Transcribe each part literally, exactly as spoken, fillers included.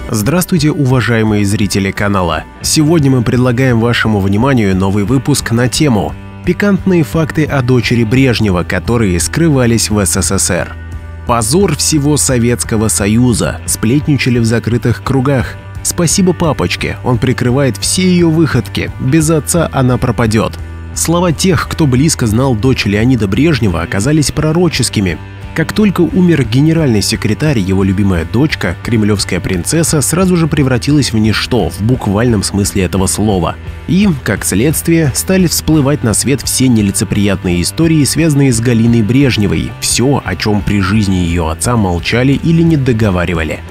Здравствуйте, уважаемые зрители канала! Сегодня мы предлагаем вашему вниманию новый выпуск на тему «Пикантные факты о дочери Брежнева, которые скрывались в СССР». Позор всего Советского Союза, сплетничали в закрытых кругах. Спасибо папочке, он прикрывает все ее выходки, без отца она пропадет. Слова тех, кто близко знал дочь Леонида Брежнева, оказались пророческими. Как только умер генеральный секретарь, его любимая дочка, кремлевская принцесса, сразу же превратилась в ничто, в буквальном смысле этого слова. И, как следствие, стали всплывать на свет все нелицеприятные истории, связанные с Галиной Брежневой, все, о чем при жизни ее отца молчали или не договаривали.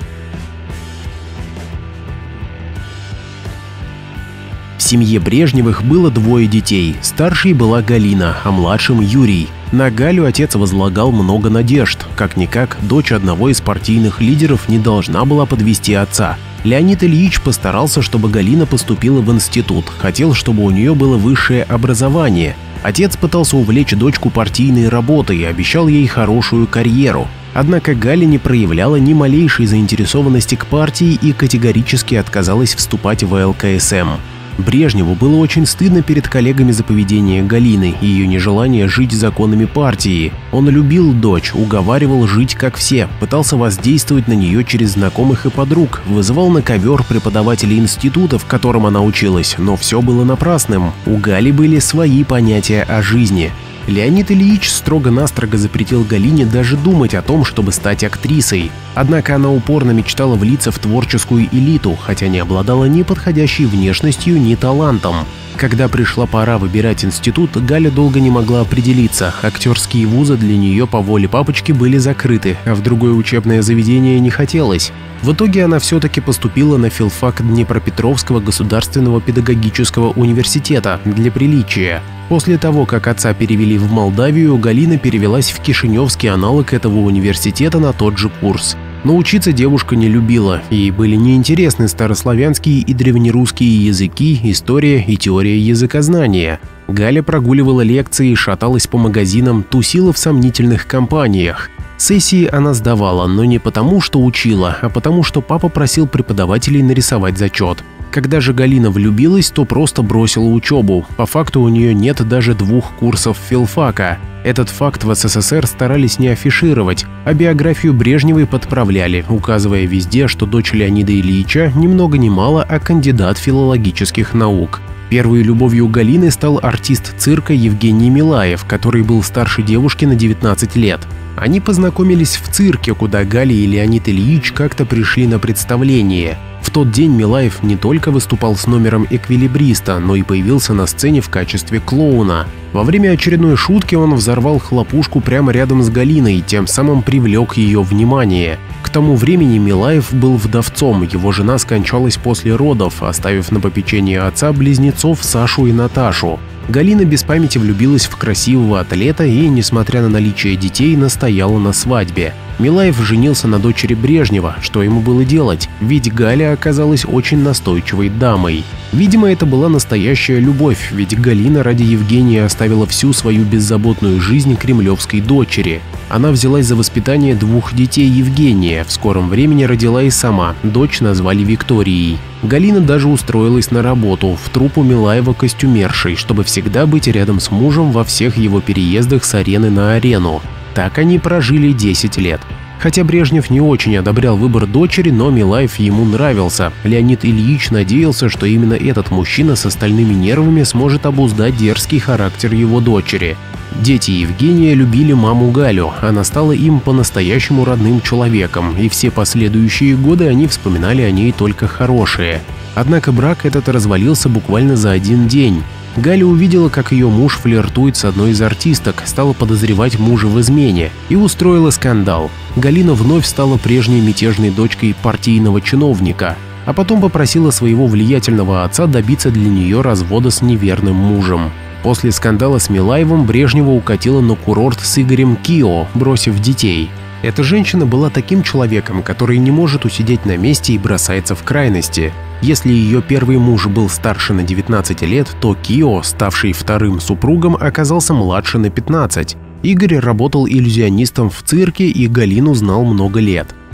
В семье Брежневых было двое детей, старшей была Галина, а младшим Юрий. На Галю отец возлагал много надежд, как-никак дочь одного из партийных лидеров не должна была подвести отца. Леонид Ильич постарался, чтобы Галина поступила в институт, хотел, чтобы у нее было высшее образование. Отец пытался увлечь дочку партийной работой и обещал ей хорошую карьеру. Однако Галя не проявляла ни малейшей заинтересованности к партии и категорически отказалась вступать в эл ка эс эм. Брежневу было очень стыдно перед коллегами за поведение Галины и ее нежелание жить законами партии. Он любил дочь, уговаривал жить как все, пытался воздействовать на нее через знакомых и подруг, вызывал на ковер преподавателей института, в котором она училась, но все было напрасным. У Гали были свои понятия о жизни. Леонид Ильич строго-настрого запретил Галине даже думать о том, чтобы стать актрисой. Однако она упорно мечтала влиться в творческую элиту, хотя не обладала ни подходящей внешностью, ни талантом. Когда пришла пора выбирать институт, Галя долго не могла определиться. Актерские вузы для нее по воле папочки были закрыты, а в другое учебное заведение не хотелось. В итоге она все-таки поступила на филфак Днепропетровского государственного педагогического университета для приличия. После того, как отца перевели в Молдавию, Галина перевелась в кишиневский аналог этого университета на тот же курс. Но учиться девушка не любила, ей были неинтересны старославянские и древнерусские языки, история и теория языкознания. Галя прогуливала лекции, шаталась по магазинам, тусила в сомнительных компаниях. Сессии она сдавала, но не потому, что учила, а потому, что папа просил преподавателей нарисовать зачет. Когда же Галина влюбилась, то просто бросила учебу. По факту у нее нет даже двух курсов филфака. Этот факт в эс эс эс эр старались не афишировать, а биографию Брежневой подправляли, указывая везде, что дочь Леонида Ильича ни много ни мало, а кандидат филологических наук. Первой любовью Галины стал артист цирка Евгений Милаев, который был старше девушки на девятнадцать лет. Они познакомились в цирке, куда Галя и Леонид Ильич как-то пришли на представление. В тот день Милаев не только выступал с номером эквилибриста, но и появился на сцене в качестве клоуна. Во время очередной шутки он взорвал хлопушку прямо рядом с Галиной, тем самым привлек ее внимание. К тому времени Милаев был вдовцом, его жена скончалась после родов, оставив на попечение отца близнецов Сашу и Наташу. Галина без памяти влюбилась в красивого атлета и, несмотря на наличие детей, настояла на свадьбе. Милаев женился на дочери Брежнева, что ему было делать, ведь Галя оказалась очень настойчивой дамой. Видимо, это была настоящая любовь, ведь Галина ради Евгения оставила всю свою беззаботную жизнь кремлевской дочери. Она взялась за воспитание двух детей Евгения, в скором времени родила и сама, дочь назвали Викторией. Галина даже устроилась на работу в труппу Милаева костюмершей, чтобы всегда быть рядом с мужем во всех его переездах с арены на арену. Так они прожили десять лет. Хотя Брежнев не очень одобрял выбор дочери, но Милаев ему нравился. Леонид Ильич надеялся, что именно этот мужчина с остальными нервами сможет обуздать дерзкий характер его дочери. Дети Евгения любили маму Галю, она стала им по-настоящему родным человеком, и все последующие годы они вспоминали о ней только хорошее. Однако брак этот развалился буквально за один день. Галя увидела, как ее муж флиртует с одной из артисток, стала подозревать мужа в измене и устроила скандал. Галина вновь стала прежней мятежной дочкой партийного чиновника, а потом попросила своего влиятельного отца добиться для нее развода с неверным мужем. После скандала с Милаевым Брежнева укатила на курорт с Игорем Кио, бросив детей. Эта женщина была таким человеком, который не может усидеть на месте и бросается в крайности. Если ее первый муж был старше на девятнадцать лет, то Кио, ставший вторым супругом, оказался младше на пятнадцать. Игорь работал иллюзионистом в цирке и Галину знал много лет.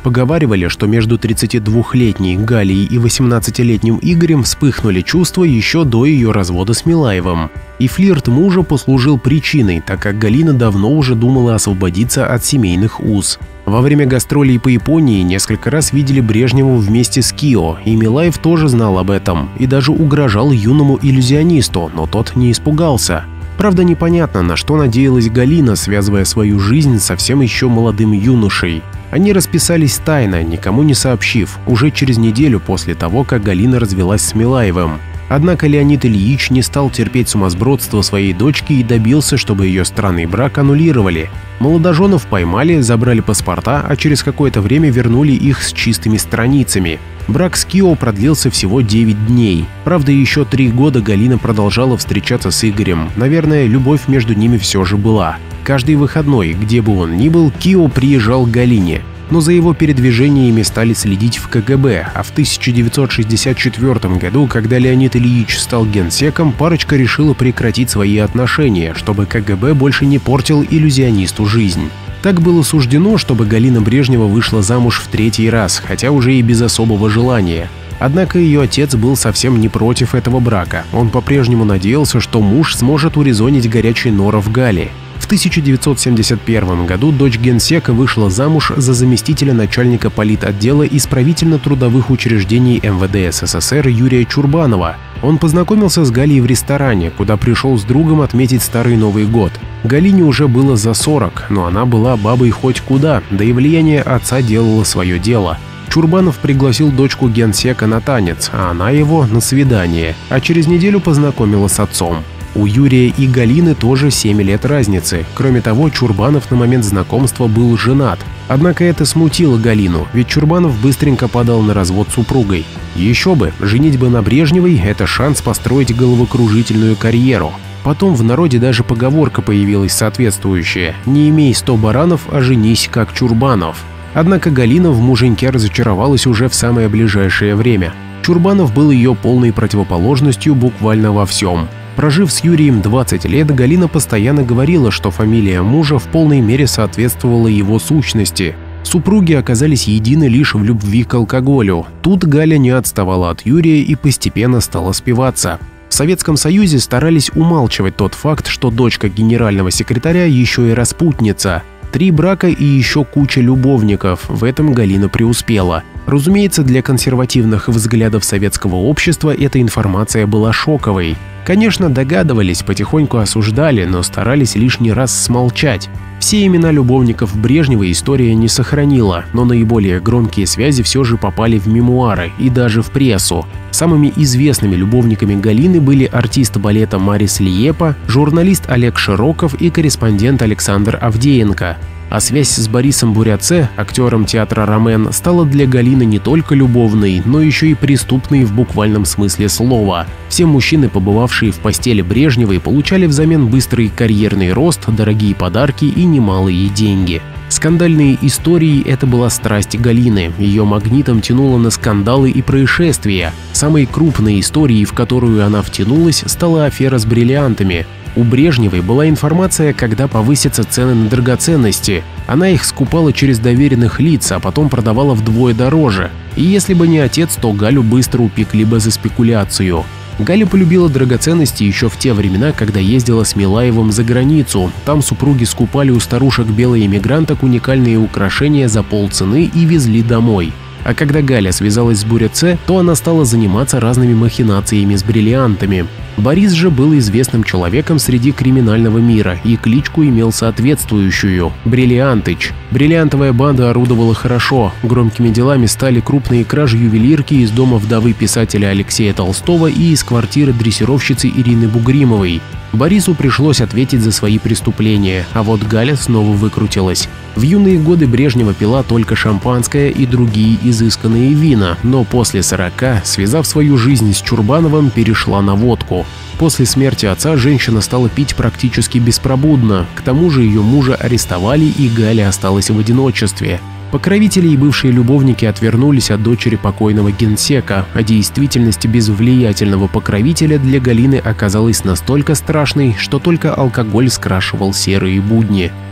Поговаривали, что между тридцатидвухлетней Галией и восемнадцатилетним Игорем вспыхнули чувства еще до ее развода с Милаевым. И флирт мужа послужил причиной, так как Галина давно уже думала освободиться от семейных уз. Во время гастролей по Японии несколько раз видели Брежневу вместе с Кио, и Милаев тоже знал об этом, и даже угрожал юному иллюзионисту, но тот не испугался. Правда, непонятно, на что надеялась Галина, связывая свою жизнь с совсем еще молодым юношей. Они расписались тайно, никому не сообщив, уже через неделю после того, как Галина развелась с Милаевым. Однако Леонид Ильич не стал терпеть сумасбродство своей дочки и добился, чтобы ее странный брак аннулировали. Молодоженов поймали, забрали паспорта, а через какое-то время вернули их с чистыми страницами. Брак с Кио продлился всего девять дней. Правда, еще три года Галина продолжала встречаться с Игорем. Наверное, любовь между ними все же была. Каждый выходной, где бы он ни был, Кио приезжал к Галине. Но за его передвижениями стали следить в ка гэ бэ, а в тысяча девятьсот шестьдесят четвёртом году, когда Леонид Ильич стал генсеком, парочка решила прекратить свои отношения, чтобы ка гэ бэ больше не портил иллюзионисту жизнь. Так было суждено, чтобы Галина Брежнева вышла замуж в третий раз, хотя уже и без особого желания. Однако ее отец был совсем не против этого брака. Он по-прежнему надеялся, что муж сможет урезонить горячий норов Гали. В тысяча девятьсот семьдесят первом году дочь генсека вышла замуж за заместителя начальника политотдела исправительно-трудовых учреждений эм вэ дэ эс эс эс эр Юрия Чурбанова. Он познакомился с Галей в ресторане, куда пришел с другом отметить Старый Новый год. Галине уже было за сорок, но она была бабой хоть куда, да и влияние отца делало свое дело. Чурбанов пригласил дочку генсека на танец, а она его на свидание, а через неделю познакомила с отцом. У Юрия и Галины тоже семь лет разницы. Кроме того, Чурбанов на момент знакомства был женат. Однако это смутило Галину, ведь Чурбанов быстренько подал на развод с супругой. Еще бы, женитьба на Брежневой – это шанс построить головокружительную карьеру. Потом в народе даже поговорка появилась соответствующая: «Не имей сто баранов, а женись как Чурбанов». Однако Галина в муженьке разочаровалась уже в самое ближайшее время. Чурбанов был ее полной противоположностью буквально во всем. Прожив с Юрием двадцать лет, Галина постоянно говорила, что фамилия мужа в полной мере соответствовала его сущности. Супруги оказались едины лишь в любви к алкоголю. Тут Галя не отставала от Юрия и постепенно стала спиваться. В Советском Союзе старались умалчивать тот факт, что дочка генерального секретаря еще и распутница. Три брака и еще куча любовников, в этом Галина преуспела. Разумеется, для консервативных взглядов советского общества эта информация была шоковой. Конечно, догадывались, потихоньку осуждали, но старались лишний раз смолчать. Все имена любовников Брежнева история не сохранила, но наиболее громкие связи все же попали в мемуары и даже в прессу. Самыми известными любовниками Галины были артист балета Марис Лиепа, журналист Олег Широков и корреспондент Александр Авдеенко. А связь с Борисом Бурятце, актером театра «Ромен», стала для Галины не только любовной, но еще и преступной в буквальном смысле слова. Все мужчины, побывавшие в постели Брежневой, получали взамен быстрый карьерный рост, дорогие подарки и немалые деньги. Скандальные истории – это была страсть Галины, ее магнитом тянуло на скандалы и происшествия. Самой крупной историей, в которую она втянулась, стала афера с бриллиантами. У Брежневой была информация, когда повысятся цены на драгоценности. Она их скупала через доверенных лиц, а потом продавала вдвое дороже. И если бы не отец, то Галю быстро упекли бы за спекуляцию. Галя полюбила драгоценности еще в те времена, когда ездила с Милаевым за границу. Там супруги скупали у старушек белых эмигранток уникальные украшения за полцены и везли домой. А когда Галя связалась с Бурятце, то она стала заниматься разными махинациями с бриллиантами. Борис же был известным человеком среди криминального мира и кличку имел соответствующую – Бриллиантыч. Бриллиантовая банда орудовала хорошо, громкими делами стали крупные кражи ювелирки из дома вдовы писателя Алексея Толстого и из квартиры дрессировщицы Ирины Бугримовой. Борису пришлось ответить за свои преступления, а вот Галя снова выкрутилась. В юные годы Брежнева пила только шампанское и другие изысканные вина, но после сорока, связав свою жизнь с Чурбановым, перешла на водку. После смерти отца женщина стала пить практически беспробудно, к тому же ее мужа арестовали, и Галя осталась в одиночестве. Покровители и бывшие любовники отвернулись от дочери покойного генсека, а действительность без влиятельного покровителя для Галины оказалась настолько страшной, что только алкоголь скрашивал серые будни.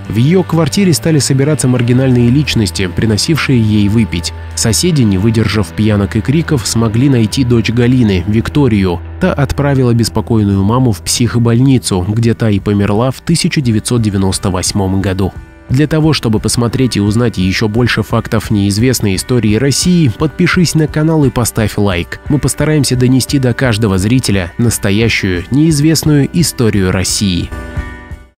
В ее квартире стали собираться маргинальные личности, приносившие ей выпить. Соседи, не выдержав пьянок и криков, смогли найти дочь Галины, Викторию. Та отправила беспокойную маму в психбольницу, где та и померла в тысяча девятьсот девяносто восьмом году. Для того, чтобы посмотреть и узнать еще больше фактов неизвестной истории России, подпишись на канал и поставь лайк. Мы постараемся донести до каждого зрителя настоящую, неизвестную историю России.